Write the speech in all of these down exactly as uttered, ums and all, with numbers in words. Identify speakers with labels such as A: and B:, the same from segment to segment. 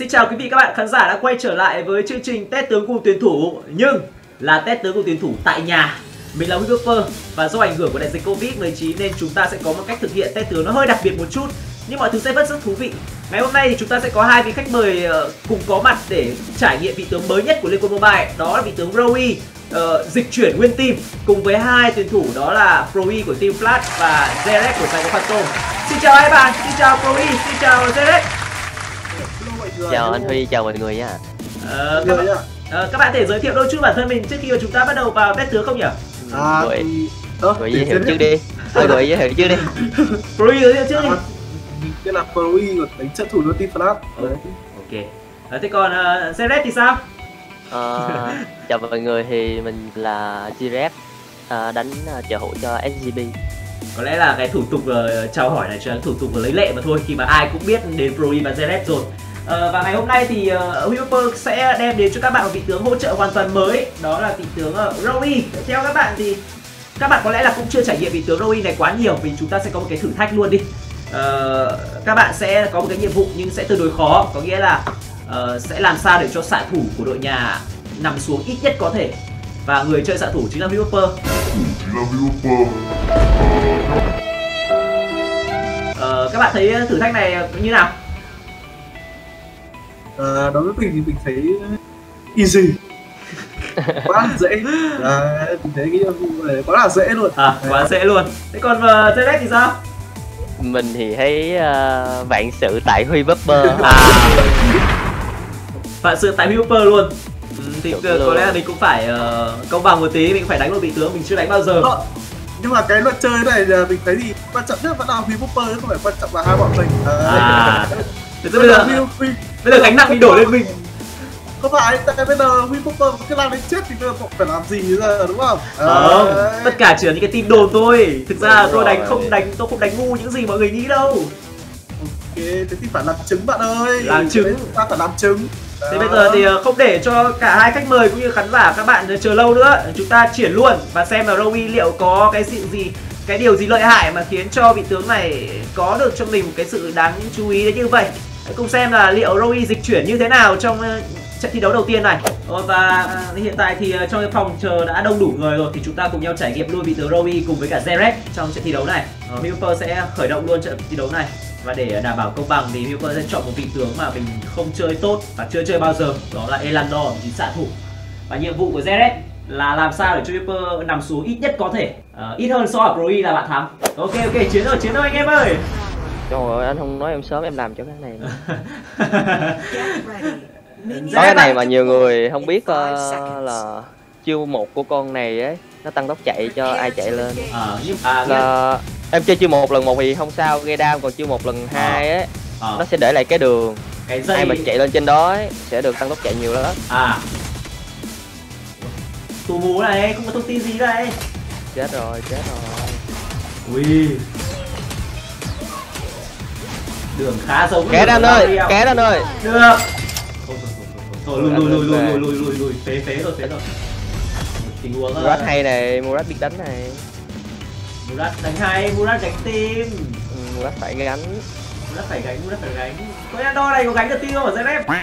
A: Xin chào quý vị các bạn khán giả đã quay trở lại với chương trình test tướng cùng tuyển thủ, nhưng là test tướng cùng tuyển thủ tại nhà. Mình là Wipper và do ảnh hưởng của đại dịch Covid mười chín nên chúng ta sẽ có một cách thực hiện test tướng nó hơi đặc biệt một chút, nhưng mọi thứ sẽ vẫn rất thú vị. Ngày hôm nay thì chúng ta sẽ có hai vị khách mời cùng có mặt để trải nghiệm vị tướng mới nhất của Liên Quân Mobile, đó là vị tướng Roy uh, dịch chuyển nguyên team cùng với hai tuyển thủ đó là Proe của team Flash và Zerek của Sài Gòn Phantom. Xin chào hai bạn, xin chào Proe, xin chào Zerek.
B: Chào anh Huy, chào mọi người nha.
A: Ờ, các, bạn, ờ, các bạn thể giới thiệu đôi chút bản thân mình trước khi mà chúng ta bắt đầu vào test tướng không nhỉ?
C: À,
B: Gọi
C: thì...
B: Gọi giới thiệu trước đi. Thôi gọi giới thiệu trước đi.
A: Proe giới thiệu trước đi.
C: Mình tên là Proe của đánh trận thủ của team Flash.
A: Ok. Ờ, thế còn uh, Zerek thì sao?
B: Ờ, chào mọi người, thì mình là Zerek, uh, đánh uh, trợ hữu cho ét giê bê.
A: Có lẽ là cái thủ tục uh, chào hỏi này chỉ là thủ tục lấy lệ mà thôi, khi mà ai cũng biết đến Proe và Zerek rồi. Uh, và ngày hôm nay thì uh, Wipper sẽ đem đến cho các bạn một vị tướng hỗ trợ hoàn toàn mới, đó là vị tướng uh, Roy. Theo các bạn thì các bạn có lẽ là cũng chưa trải nghiệm vị tướng Roy này quá nhiều, vì chúng ta sẽ có một cái thử thách luôn đi. Uh, các bạn sẽ có một cái nhiệm vụ nhưng sẽ tương đối khó, có nghĩa là uh, sẽ làm sao để cho xạ thủ của đội nhà nằm xuống ít nhất có thể, và người chơi xạ thủ chính là Wipper. Uh, các bạn thấy thử thách này như nào?
C: À, đối với mình thì mình thấy easy, quá dễ. À, mình thấy cái nhiệm vụ này quá là dễ luôn.
A: À, quá dễ luôn. Thế còn uh, Zerek thì sao?
B: Mình thì thấy uh, vạn sự tại Huy Wipper.
A: À, vạn sự tại Wipper luôn. Ừ, thì có luôn. Lẽ là mình cũng phải uh, công bằng một tí, mình phải đánh một vị tướng mình chưa đánh bao giờ.
C: Ờ, nhưng mà cái luật chơi này mình thấy thì quan trọng nhất vẫn là Huy Wipper, không phải quan trọng là hai bọn mình.
A: À, thế bây giờ bây giờ gánh nặng bị đổ lên mình.
C: Không phải, tại bây giờ Huy Wipper cái làm đánh chết thì bây giờ phải làm gì giờ, đúng không?
A: Không, à, tất cả chỉ là những cái tin đồn thôi. Thực ra tôi đánh không đánh, tôi không đánh ngu những gì mọi người nghĩ đâu.
C: Ok, thế thì phải làm chứng bạn ơi.
A: Làm chứng.
C: Ta phải làm chứng.
A: Đó. Thế bây giờ thì không để cho cả hai khách mời cũng như khán giả các bạn chờ lâu nữa, chúng ta triển luôn và xem là Roy liệu có cái sự gì, cái điều gì lợi hại mà khiến cho vị tướng này có được cho mình một cái sự đáng chú ý đến như vậy. Hãy cùng xem là liệu Roy dịch chuyển như thế nào trong trận thi đấu đầu tiên này. Và hiện tại thì trong cái phòng chờ đã đông đủ người rồi, thì chúng ta cùng nhau trải nghiệm luôn vị tướng Roy cùng với cả Zerek trong trận thi đấu này. Wipper sẽ khởi động luôn trận thi đấu này. Và để đảm bảo công bằng thì Wipper sẽ chọn một vị tướng mà mình không chơi tốt và chưa chơi bao giờ, đó là Elandor, vị xạ thủ. Và nhiệm vụ của Zerek là làm sao để cho Wipper nằm xuống ít nhất có thể, uh, ít hơn so với Proe là bạn thắng. Ok ok, chiến rồi, chiến rồi anh em ơi.
B: Trời ơi, anh không nói em sớm em làm cho cái này. Có cái này mà nhiều người không biết uh, là chiêu một của con này ấy, nó tăng tốc chạy cho ai chạy lên.
A: À, nhưng, à,
B: là em chơi chiêu một lần một thì không sao, gây đam, còn chiêu một lần hai ấy à. Nó sẽ để lại cái đường, cái dây... ai mà chạy lên trên đó ấy, sẽ được tăng tốc chạy nhiều lắm.
A: À, tù mù này, không có thông tin gì đây.
B: Chết rồi, chết rồi.
A: Ui, đường khá giống.
B: Kéo anh ơi, kéo anh ơi.
A: Được. Thôi lùi lùi lùi lùi lùi lùi lùi lùi phế phế rồi, phế rồi. Tình huống
B: Murat hay này, Murat biết đánh này.
A: Murat đánh hay, Murat gánh team.
B: Ừ, Murat phải gánh.
A: Murat phải gánh, Murat phải gánh. Có Elandor này có gánh được team không ở Zerek?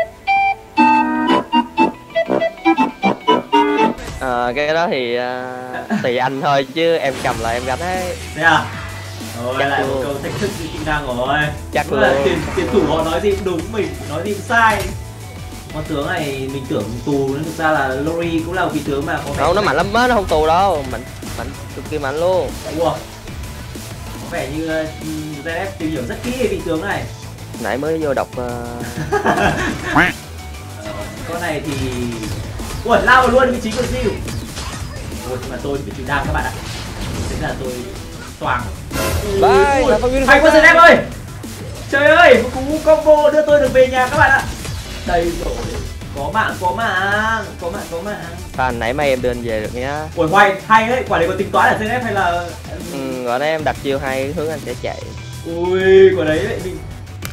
B: À, cái đó thì uh, tùy anh thôi, chứ em cầm là em gánh ấy.
A: Thế à? Rồi lại một câu thách thức kỹ năng rồi.
B: Chắc
A: đúng là tiền, tiền thủ họ nói gì cũng đúng, mình nói gì cũng sai. Con tướng này mình tưởng tù, nhưng thực ra là Lori cũng là một vị tướng mà có vẻ
B: không, nó mạnh lắm á, nó không tù đâu, mạnh mạnh cực kỳ mạnh luôn.
A: Ủa, có vẻ như uh, Zerek tìm hiểu rất kỹ về vị tướng này.
B: Nãy mới vô đọc uh...
A: uh, con này thì ui lao vào luôn vị trí của Zill. Ôi nhưng mà tôi bị chịu đam các bạn ạ. Thế là tôi toàng. Hay quá Zerek ơi. Trời ơi, một cú combo đưa tôi được về nhà các bạn ạ. Đây rồi, có mạng, có mạng, có mạng, có mạng.
B: Phan nãy may em đưa anh về được nhá.
A: Ủa hoài, hay đấy, quả này có tính toán ở Zerek hay là...
B: Ừ, gọi đó em đặt chiêu hay, hướng anh sẽ chạy.
A: Ui, quả đấy lại mình...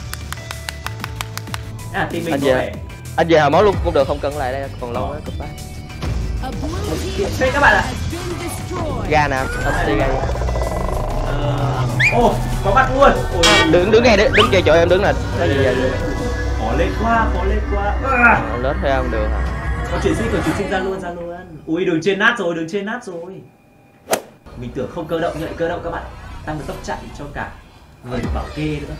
A: À, team mình
B: anh
A: có
B: về,
A: vẻ...
B: anh về hồi máu luôn cũng được, không cần lại đây, còn lâu nữa, cấp ba.
A: Thế các bạn ạ.
B: Ga nè, anh đi ga.
A: Ồ, có mặt luôn.
B: Ôi. Đứng đứng ngay đấy, đứng ngay chỗ em đứng là có gì vậy?
A: Có khó lên quá, khó lên quá. À.
B: Lớn theo không được hả?
A: Còn chuyển sinh, còn chuyển sinh ra luôn, ra luôn. Ui, đường trên nát rồi, đường trên nát rồi. Mình tưởng không cơ động như vậy, cơ động các bạn. Tăng được tốc chạy cho cả người bảo kê nữa.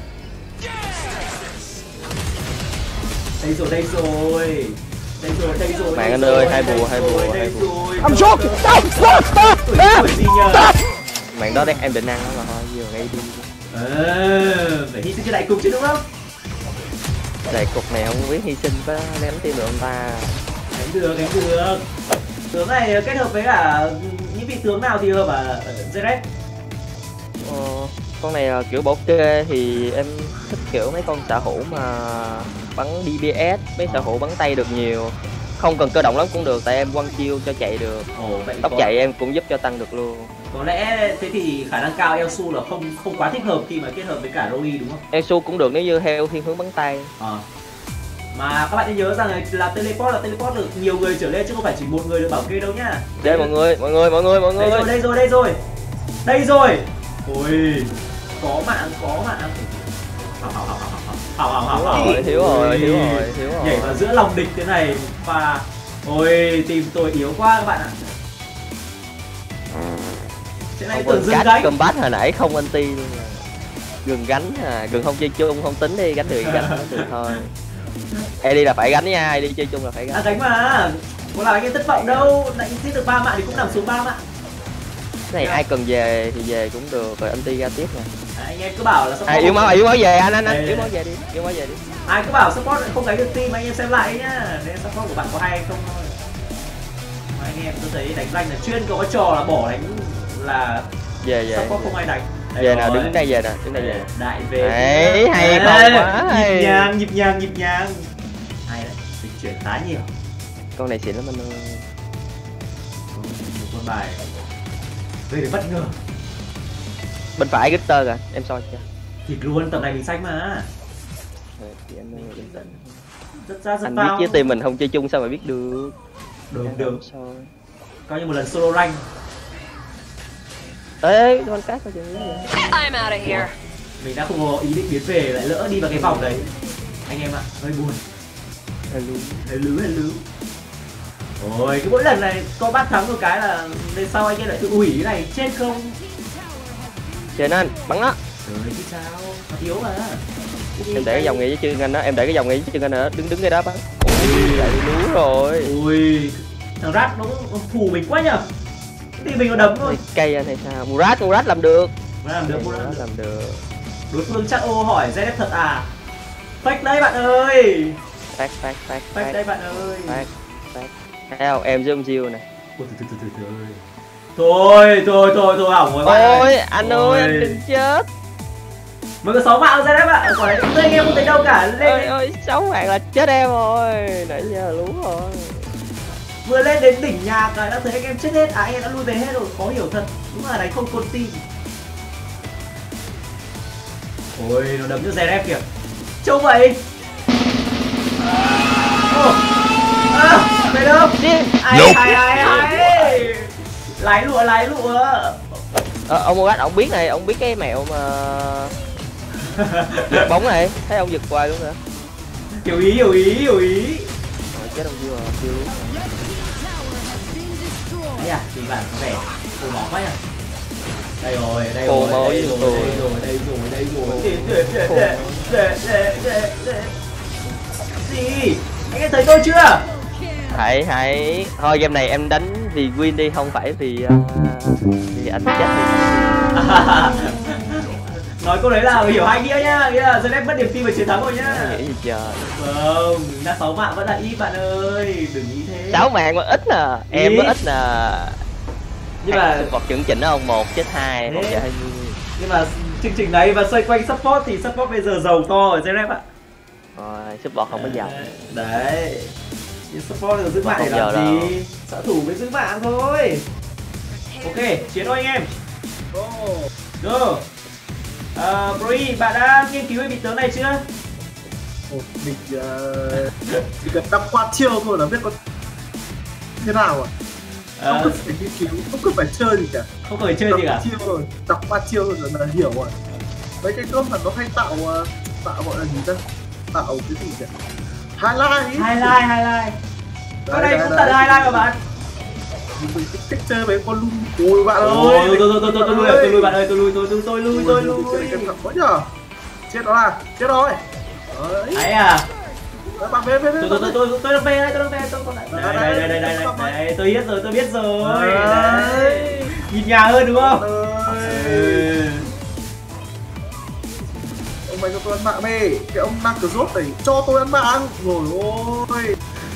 A: Đây rồi, đây rồi. Đây rồi, đây rồi.
B: Bạn anh ơi, hai bùa, hai bùa, hai bùa.
A: I'm shot. Stop, stop, stop.
B: Bạn đó đang em định ăn đó mà thôi, vừa ngay đi.
A: Ờ, phải hy sinh cho đại cục chứ đúng không?
B: Đại cục này không biết hy sinh có ném tim được ông ta.
A: Đánh được, đánh được. Tướng này kết hợp với cả những vị tướng nào thì hợp à Zeret?
B: Ờ, con này là kiểu bảo kê thì em thích kiểu mấy con xạ thủ mà bắn đê pê ét, mấy xạ thủ bắn tay được nhiều. Không cần cơ động lắm cũng được, tại em one chiêu cho chạy được.
A: Ồ, vậy
B: tốc
A: có...
B: chạy em cũng giúp cho tăng được luôn.
A: Có lẽ thế thì khả năng cao Elsu là không không quá thích hợp khi mà kết hợp với cả Roy đúng không?
B: Elsu cũng được nếu như theo thiên hướng bắn tay.
A: À. Mà các bạn nên nhớ rằng là teleport là teleport được nhiều người trở lên chứ không phải chỉ một người được bảo kê đâu nhá.
B: Đây mọi người, mọi người, mọi người, mọi người.
A: Đây rồi, đây rồi, đây rồi. Đây rồi. Ôi, có mạng, có mạng. Hào hào hào hào hào hào hào.
B: Thiếu rồi, thiếu rồi, thiếu rồi.
A: Nhảy vào giữa lòng địch thế này và ôi team tôi yếu quá các bạn ạ. Trên này tưởng dừng gánh.
B: Combat hồi nãy không anti luôn. Gừng gánh à, gừng không chơi chung không tính đi, gánh được gánh được thôi. Ê đi là phải gánh nha, ai đi chơi chung là phải gánh.
A: À gánh mà. Có là anh em thất vọng đâu, đánh giết được ba mạng thì cũng nằm xuống ba mạng.
B: Cái này ai cần về thì về cũng được, rồi anti ra tiếp nè.
A: À, anh em cứ bảo là support.
B: À, yếu máu, yếu máu về anh anh anh, yếu máu về đi, yếu máu về đi.
A: Ai cứ bảo support không gánh được team, anh em xem lại nhá. Để support của bạn có hay hay không thôi. Mà anh em tôi thấy đánh rank là chuyên có cái trò là bỏ đánh là
B: về về.
A: Support không ai đánh.
B: Đây về nào, đứng đây về nè, đứng đây về.
A: Đại về.
B: Đấy, hay không quá.
A: Nhịp nhàng, nhịp nhàng, nhịp nhàng. Hay đấy, dịch chuyển khá nhiều.
B: Con này xịn lắm anh ơi.
A: Một con bài gây được bất ngờ.
B: Bên phải Richter kìa, em soi chưa?
A: Thịt luôn, tầm này mình xanh mà.
B: Thì anh ơi, bình tĩnh.
A: Rất ra rất
B: anh
A: bao.
B: biết với team mình không chơi chung sao mà biết được.
A: Được được. Coi như một lần solo rank.
B: Ê, con cát coi chừng.
D: I'm out of here.
A: Mình đã không có ý định biến về, lại lỡ đi vào cái vòng đấy. Anh em ạ, hơi buồn.
B: Hơi lú,
A: hơi lú, hơi lú. Ôi, cái mỗi lần này có bắt thắng một cái là lên sau anh em lại tự ủi cái này, chết không?
B: Trên anh, bắn nó.
A: Trời chứ sao, nó yếu mà.
B: Em để cái dòng này với chân anh đó, em để cái dòng này với chân anh nữa, đứng đứng cái đó bắn. Ui, lại lú rồi.
A: Ui, thằng Rat nó phù mình quá nhở. Thì mình có đấm thôi.
B: Cây anh hay sao? Murat, Murat làm được.
A: Murat làm được, Murat làm,
B: làm được.
A: Đối phương chắc ô hỏi Zed thật à? Fake đấy bạn ơi.
B: Fake, fake, fake.
A: Fake đây bạn ơi.
B: Fake, fake. Thấy không? Em zoom chiêu này.
A: Ôi, từ từ từ từ từ. Thôi, thôi, thôi, thôi hỏng rồi bạn.
B: Ôi, anh ơi, anh đừng chết.
A: Mới có sáu mạng ra đấy bạn. Quả đấy anh em không thấy đâu cả. Lên
B: ôi ơi, sáu mạng là chết em rồi. Nãy giờ lú rồi.
A: Vừa lên đến đỉnh nhà cái đã thấy anh em chết hết. À anh em đã lui về hết rồi, khó hiểu thật. Đúng là đánh không con tim. Ôi, nó đấm cho Zeref kìa. Trông vậy. Ồ. À, về đâu? Ai, ai, ai, ai. Lái lụa, lái lụa.
B: Ờ, ông Murat, ông biết này, ông biết cái mẹo mà giật bóng này, thấy ông giật hoài luôn hả?
A: Hiểu ý, hiểu ý, hiểu ý.
B: Rồi, chết ông chưa, chưa luôn.
A: Đấy à, thì bạn có vẻ cổ bỏ quá nhỉ? Đây rồi, đây rồi, đây rồi, đây rồi, đây rồi, đây rồi. Để, để, để, để, để, để, để, để. Gì? Anh em thấy tôi chưa?
B: Hãy, hãy. Thôi game này em đánh vì win đi, không phải vì uh, vì anh chết thì.
A: Nói câu đấy là hiểu hai nghĩa nhá, nghĩa là Zed mất niềm tin về chiến thắng rồi nhá.
B: Nghĩa gì trời.
A: Vâng, đã sáu mạng vẫn là ít bạn ơi, đừng nghĩ thế.
B: sáu mạng mà ít nè, em có ít nè.
A: Nhưng mà
B: vật chuẩn chỉnh đó ông, một chết hai, không chết hai.
A: Nhưng mà chương trình này và xoay quanh support thì support bây giờ giàu to ở Zed ạ.
B: Rồi, support không có giàu.
A: Đấy. Nhưng support được giữ mạng để làm gì? Xạ thủ mới giữ mạng thôi. Ok, chiến thôi anh em. Go. Ờ, uh, Brody, bạn đã nghiên cứu về vị tướng này chưa?
C: Ồ, mình uh, chỉ cần đắp qua chiêu thôi là biết có thế nào à? Không
A: À,
C: cần phải nghiên cứu, không cần phải chơi gì cả.
A: không phải chơi gì cả.
C: Chiêu rồi, đọc qua chiêu rồi là hiểu rồi. Mấy cái cơm là nó hay tạo uh, tạo gọi là gì ta? tạo cái gì nhỉ? Highlight.
A: Highlight, highlight. Con này cũng tận highlight mà bạn.
C: Mình thích cách chơi với con lùn. Ôi bạn ơi.
A: Ôi, tôi tôi tôi tôi tôi lui, tôi lui bạn ơi, tôi lui, tôi tôi tôi lui, tôi lui.
C: Cái thằng quá nhờ. Chết đó là, chết rồi. Đấy.
A: Đấy à.
C: Bạn về về về.
A: Tôi tôi tôi tôi tôi đang về đây, tôi đang về, tôi còn lại. Đây đây đây đây đây đây. Đấy, tôi biết rồi, tôi biết rồi. Đấy. Nhìn nhà hơn đúng không? Ừ.
C: Ông mày cho tôi ăn mạng đi. Cái ông năng cờ rốt này cho tôi ăn mạng. Rồi ôi.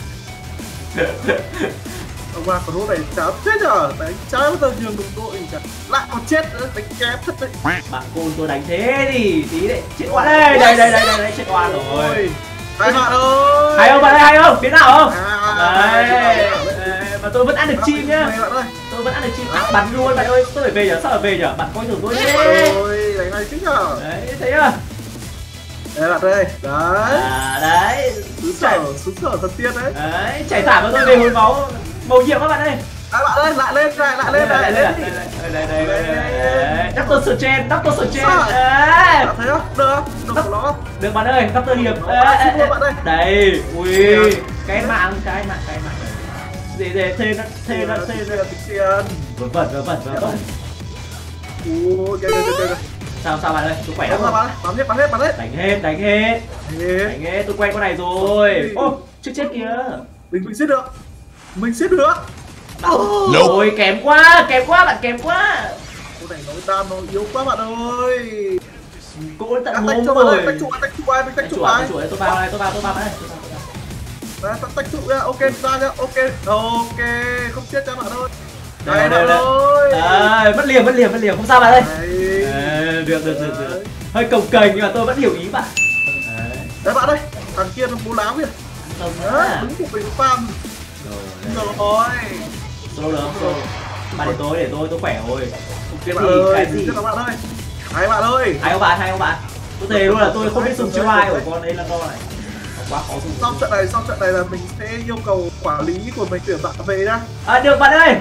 C: Ông bà cờ rốt này cháo chết nhở. Đánh trái bao giờ nhường đồng đội cả. Lại còn chết nữa, đánh kém thật đấy.
A: Bạn côn tôi đánh thế thì tí đấy chết oan đây, đây đây đây đây đây chết oan rồi.
C: Hai bạn ơi.
A: Hay không bạn ơi, hay không? Biến nào không?
C: À,
A: đấy. Mà tôi vẫn ăn được chim nhá. Tôi vẫn ăn được chim. À, bắn luôn bạn ơi, tôi phải về nhở? Sao phải về nhở? Bạn coi thử tôi đi.
C: Ôi, đánh này chứ nhở.
A: Đấy, thấy chưa?
C: Đây bạn ơi, đấy.
A: À đấy.
C: Xứ sở, xứ sở thần tiên đấy.
A: Đấy, chảy thả vào tôi về hồi máu màu nhiệm các bạn ơi.
C: À bạn ơi, lại lên, lại lại lên, lại lên.
A: Đây đây đây đây. Doctor Strange, Doctor Strange.
C: Đấy. Thấy không? Được không? Được của nó.
A: Được bạn ơi, Doctor Hiệp. Đây, ui, cái mạng, cái mạng, cái mạng. Để để thêm nó, thêm nó, thêm nó. Vớ vẩn, vớ vẩn, vớ vẩn.
C: Ui, kìa kìa kìa.
A: Sao sao bạn ơi, tôi khỏe lắm
C: không? Bắn hết, bắn hết, bắn hết.
A: Đánh hết, đánh hết. Đánh hết, tôi quen con này rồi. Ô, chết chết kìa.
C: Mình mình giết được. Mình giết được.
A: Ôi kém quá, kém quá, bạn kém quá.
C: Cô này nó đam nó yếu quá bạn ơi.
A: Cô tận hốm rồi.
C: Tách trụ, tách trụ ai, mình tách trụ ai.
A: Tôi vào đây, tôi vào, tôi vào đây.
C: Đấy, tách trụ ra, ok, ra nhá, ok, ok, không chết cho bạn ơi. Đây, đây, đây.
A: Đấy, mất liềm, mất liềm, mất liềm, không sao bạn ơi.
C: Đấy.
A: Được, được, được, được. Hơi cồng kềnh nhưng mà tôi vẫn hiểu ý bạn.
C: Đấy. Đấy bạn ơi, thằng kia nó bố láo kìa. Đấy, đúng của mình farm. Rồi. Rồi.
A: Solo được không? Solo. Bạn để tôi, để tôi, tôi khỏe rồi.
C: Ok bạn ơi, cái gì? Bạn ơi. Hai bạn ơi.
A: Hai ông bạn, hai ông bạn. Tôi thề luôn là tôi không biết dùng chiêu ai của con đấy là do này. Quá khó dùng.
C: Sau trận này, sau trận này là mình sẽ yêu cầu quản lý của mình tuyển bạn về nhá.
A: À được bạn ơi.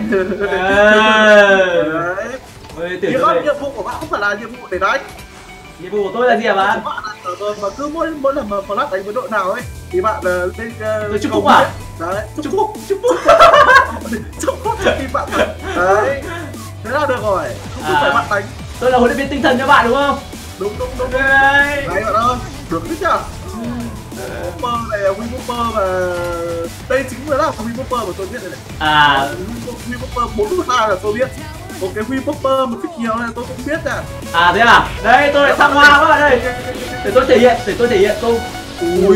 C: Đấy.
A: Ôi, tuyển
C: nhiệm, nhiệm vụ của bạn không phải là nhiệm vụ để đánh.
A: Nhiệm vụ của tôi là gì hả bạn?
C: Mà cứ mỗi mỗi lần mà Flash đánh với đội nào ấy thì bạn uh, lên
A: uh, chúc phúc à?
C: Đấy,
A: chúc phúc, chúc phúc.
C: Chúc phúc khi bạn đấy. Thế là được rồi. Không à, phải bạn đánh.
A: Tôi là huấn luyện viên tinh thần cho bạn đúng không?
C: Đúng đúng đúng. Đấy bạn ơi. Được đấy nhá. Whopper này là Whopper và đây chính là Whopper mà tôi biết này này.
A: À,
C: Whopper bốn hai là tôi biết. Một cái Whopper một thích nhiều này tôi cũng biết à.
A: À thế à? Đây tôi lại thăng hoa các bạn ơi. Để tôi thể hiện, để tôi thể hiện tôi.
C: Ui.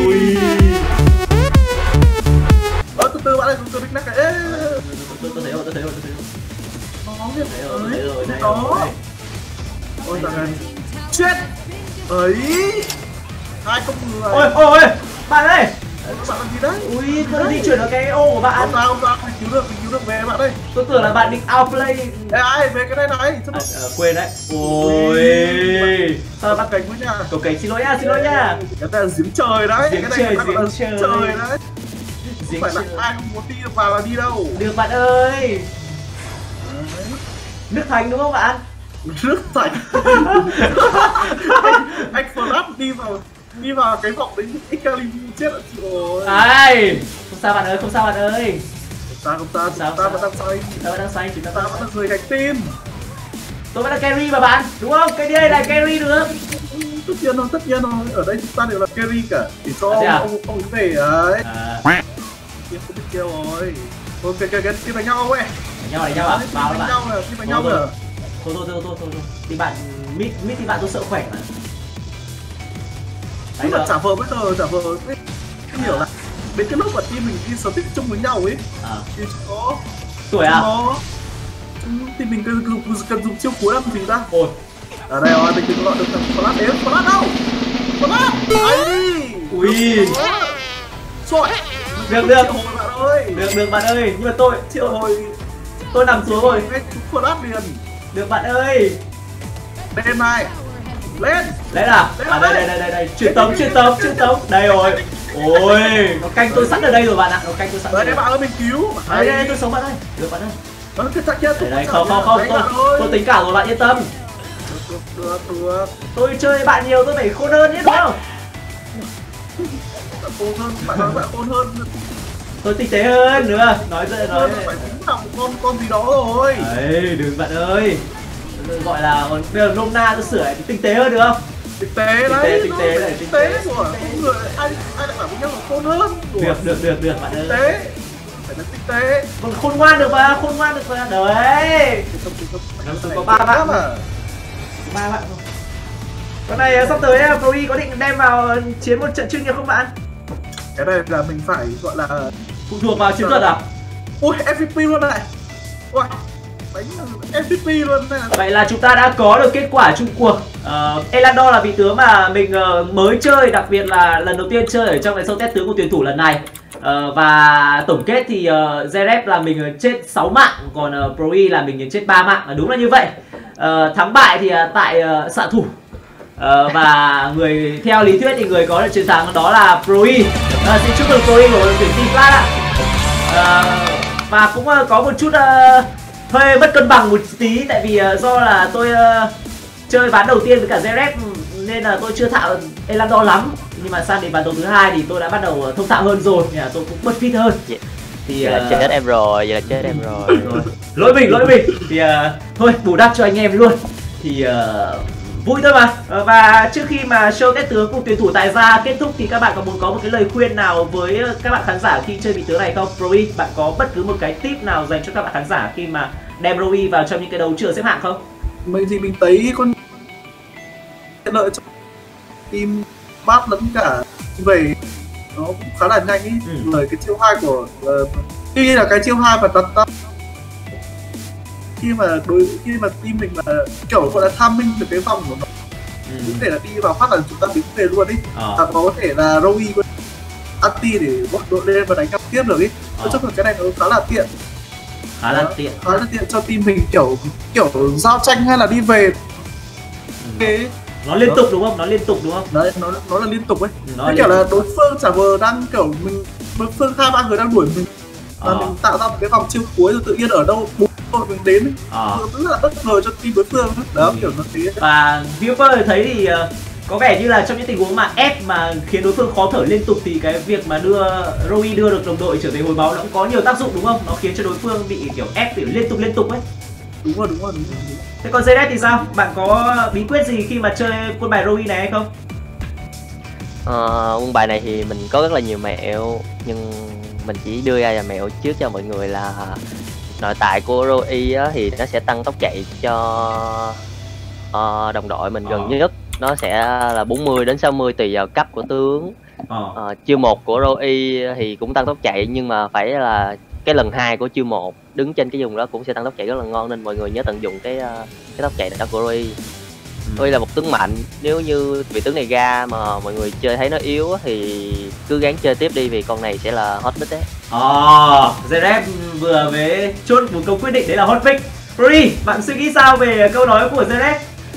C: Ờ từ từ bạn ơi, từ từ đích nắc cái.
A: Tôi tôi thấy rồi, tôi thấy rồi, tôi thấy rồi.
C: Nó biết
A: rồi, thấy rồi, đây
C: đó. Ôi thằng này. Chết. Ấy. Hai con người.
A: Ôi ôi, bạn ơi.
C: Bạn làm gì đấy?
A: Ui, tôi di chuyển ở cái ô của bạn.
C: Không sao, không sao, mình cứu được, mình cứu được về bạn ơi.
A: Tôi tưởng là bạn định outplay.
C: Ê ai, về cái này này.
A: À, à, quên đấy. Ôi.
C: Sao bắt cánh với nhà?
A: Cầu cảnh xin lỗi nha, xin lỗi nha.
C: Cái này là giếng trời đấy.
A: Giếng trời, giếng trời.
C: Trời đấy. Không phải là ai không muốn đi vào là đi đâu.
A: Được bạn ơi. Nước Thành đúng không bạn?
C: Nước Thành. anh, anh Flash đi vào đi vào cái vòng đấy Excalibur chết rồi.
A: Ai, không sao bạn ơi, không sao bạn ơi.
C: Không sao, không sao, sao, ta vẫn đang say.
A: Ta vẫn đang say, chúng ta
C: ta vẫn đang rời gạch tim.
A: Tôi vẫn là carry mà bạn, đúng không? Cái đây là carry được.
C: Tất nhiên rồi, tất nhiên rồi. Ở đây chúng ta đều là carry cả. Chỉ cho à, ông, ông ấy về ấy. À. Tiếp không biết kêu rồi. Ok, kìa kìa, team đánh nhau không ấy?
A: Đánh nhau, đánh nhau à? Vào
C: đánh nhau rồi, team đánh nhau rồi.
A: Thôi thôi thôi thôi thôi. Thì bạn mid mid thì bạn tôi sợ khỏe mà.
C: Nhưng mà chả vờ bây giờ chả vờ ấy. Không hiểu là đến cái lúc mà team mình đi sở thích chung với nhau ấy. À. Thì có
A: tuổi à?
C: Có thì mình cần dùng cần dùng chiêu cuối làm gì ta?
A: Ôi.
C: Ở đây rồi, mình đừng gọi được thằng Flash đến, Flash đâu? Flash! Ai đi?
A: Ui.
C: Rồi.
A: Được được.
C: Bạn ơi.
A: Được được bạn ơi, nhưng mà tôi
C: triệu hồi
A: tôi nằm xuống rồi.
C: Ngay chúng Flash liền.
A: Được bạn ơi.
C: Lên này. Lên.
A: Lên à? À đây đây đây đây đây, truyền tống truyền tống truyền tống. Đây rồi. Ôi, nó canh tôi sẵn ở đây rồi bạn ạ, nó canh tôi sẵn.
C: Đấy, đấy bạn ơi, mình cứu.
A: Đây đây, tôi sống bạn ơi. Được bạn ơi.
C: Nó cái thằng kia
A: đây, đây, không không không, tôi, tôi tính cả rồi bạn yên tâm.
C: Được, được, được.
A: Tôi chơi bạn nhiều tôi phải khôn hơn chứ đúng không?
C: Bạn khôn hơn, bạn nói bạn khôn hơn.
A: Tôi tinh tế hơn nữa, nói nói, nói.
C: Phải tính là một con con gì đó rồi.
A: Đấy, đừng bạn ơi. Gọi là bây giờ nôm na tôi sửa lại tinh tế hơn được không?
C: Tinh tế đấy,
A: tinh tế này,
C: tinh tế của con người, ai ai lại bảo với nhau là khôn hơn.
A: Được được được được bạn ơi.
C: Tinh tế. Phải là tinh tế.
A: Còn khôn ngoan được mà, khôn ngoan được mà. Đấy. Có ba bạn mà. Ba bạn thôi. Con này sắp tới Pro E có định đem vào chiến một trận chuyên nghiệp không bạn?
C: Cái này là mình phải gọi là
A: phụ thuộc vào chiến thuật à?
C: Ui, em vê pê luôn này. Ui, đánh em vê pê luôn này.
A: Vậy là chúng ta đã có được kết quả chung cuộc. uh, Elandor là vị tướng mà mình uh, mới chơi, đặc biệt là lần đầu tiên chơi ở trong cái show test tướng của tuyển thủ lần này. uh, Và tổng kết thì uh, Zeref là mình chết sáu mạng, còn uh, Pro E là mình chết ba mạng. uh, Đúng là như vậy. uh, Thắng bại thì uh, tại uh, xạ thủ. Uh, và người theo lý thuyết thì người có được chiến thắng đó là Pro E. uh, Xin chúc mừng Pro E của tuyển team Flash ạ. uh, Và cũng uh, có một chút uh, hơi bất cân bằng một tí, tại vì uh, do là tôi uh, chơi ván đầu tiên với cả Zeref nên là tôi chưa thạo Elandor lắm, nhưng mà sang đến ván đấu thứ hai thì tôi đã bắt đầu thông thạo hơn rồi, nên là tôi cũng bất fit hơn.
B: Yeah. Thì vậy là uh... chết em rồi, vậy là chết em rồi.
A: rồi. Lỗi mình, lỗi mình. Thì uh, thôi bù đắp cho anh em luôn. Thì uh, vui thôi mà. Và trước khi mà show test tướng cùng tuyển thủ tại gia kết thúc thì các bạn có muốn có một cái lời khuyên nào với các bạn khán giả khi chơi vị tướng này không? Pro E, bạn có bất cứ một cái tip nào dành cho các bạn khán giả khi mà đem Pro E vào trong những cái đấu trường xếp hạng không?
C: Mình thì mình thấy con lợi cho team bát lẫn cả về nó cũng khá là nhanh ý. Ừ. Lời cái chiêu hai của uh, tuy nhiên là cái chiêu hai và tật tật khi mà đối khi mà team mình mà kiểu gọi là tham minh được cái vòng của nó, ừ. Có thể là đi vào phát là chúng ta đứng về luôn đi, ờ. Và có thể là Rowie anti để bot đội lên và đánh cặp tiếp được ý. Nói chung là cái này nó khá là tiện,
A: khá là tiện,
C: khá là tiện cho team mình kiểu kiểu giao tranh hay là đi về. Ừ. Cái
A: nó liên đó. tục đúng không? Nó liên tục đúng không?
C: Đấy, nó nó là liên tục ấy. Nó kiểu là đối phương chả vừa đang kiểu mình đối phương hai ba người đang đuổi mình và ờ. mình tạo ra một cái vòng chiêu cuối rồi tự nhiên ở đâu rồi mình đến ấy. Ờ. Rất là bất ngờ cho team đối phương đó, ừ. Kiểu nó thế.
A: Và viewer thấy thì uh, có vẻ như là trong những tình huống mà ép mà khiến đối phương khó thở liên tục thì cái việc mà đưa Rowie đưa được đồng đội trở về hồi máu nó cũng có nhiều tác dụng đúng không? Nó khiến cho đối phương bị kiểu ép kiểu liên tục liên tục ấy.
C: Đúng rồi, đúng rồi, đúng rồi.
A: Thế còn Zeref thì sao? Bạn có bí quyết gì khi mà chơi quân bài Rowie này hay không?
B: Ờ, quân bài này thì mình có rất là nhiều mẹo, nhưng mình chỉ đưa ra là mẹo trước cho mọi người là nội tại của Rowie á, thì nó sẽ tăng tốc chạy cho uh, đồng đội mình gần ờ. nhất. Nó sẽ là bốn mươi đến sáu mươi tùy vào cấp của tướng. ờ. Uh, chiêu một của Rowie thì cũng tăng tốc chạy, nhưng mà phải là cái lần hai của chiêu một đứng trên cái vùng đó cũng sẽ tăng tốc chạy rất là ngon, nên mọi người nhớ tận dụng cái uh, cái tốc chạy đó của Rowie. Rowie là một tướng mạnh, nếu như vị tướng này ra mà mọi người chơi thấy nó yếu thì cứ gắng chơi tiếp đi, vì con này sẽ là hot pick đấy.
A: Ồ, Zeref vừa mới chốt một câu quyết định đấy là hot pick. Rowie, bạn suy nghĩ sao về câu nói của Zeref?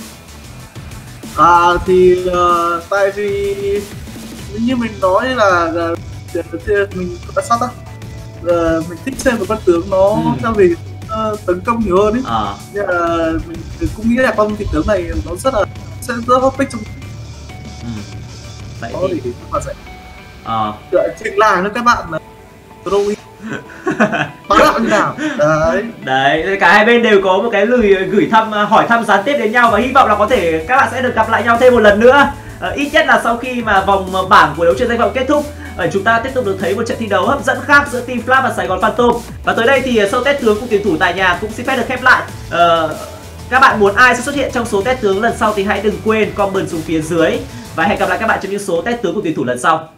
C: À thì uh, tại vì như mình nói là uh, mình đã sao ta? Uh, mình thích xem một con tướng nó ừ. theo về uh, tấn công nhiều hơn ấy. À. Nhưng mà mình cũng nghĩ là con vị tướng này nó rất là sẽ rất hot pick trong. Ừ. Vậy đó thì các bạn sẽ à. Trình làng cho các bạn là Rowie bá đạo như nào đấy.
A: Đấy, cả hai bên đều có một cái lời gửi thăm, hỏi thăm gián tiếp đến nhau và hy vọng là có thể các bạn sẽ được gặp lại nhau thêm một lần nữa. À, ít nhất là sau khi mà vòng bảng của đấu trường danh vọng kết thúc, à, chúng ta tiếp tục được thấy một trận thi đấu hấp dẫn khác giữa Team Flash và Sài Gòn Phantom. Và tới đây thì show test tướng của tuyển thủ tại nhà cũng xin phép được khép lại. À, các bạn muốn ai sẽ xuất hiện trong số test tướng lần sau thì hãy đừng quên comment xuống phía dưới và hẹn gặp lại các bạn trong những số test tướng của tuyển thủ lần sau.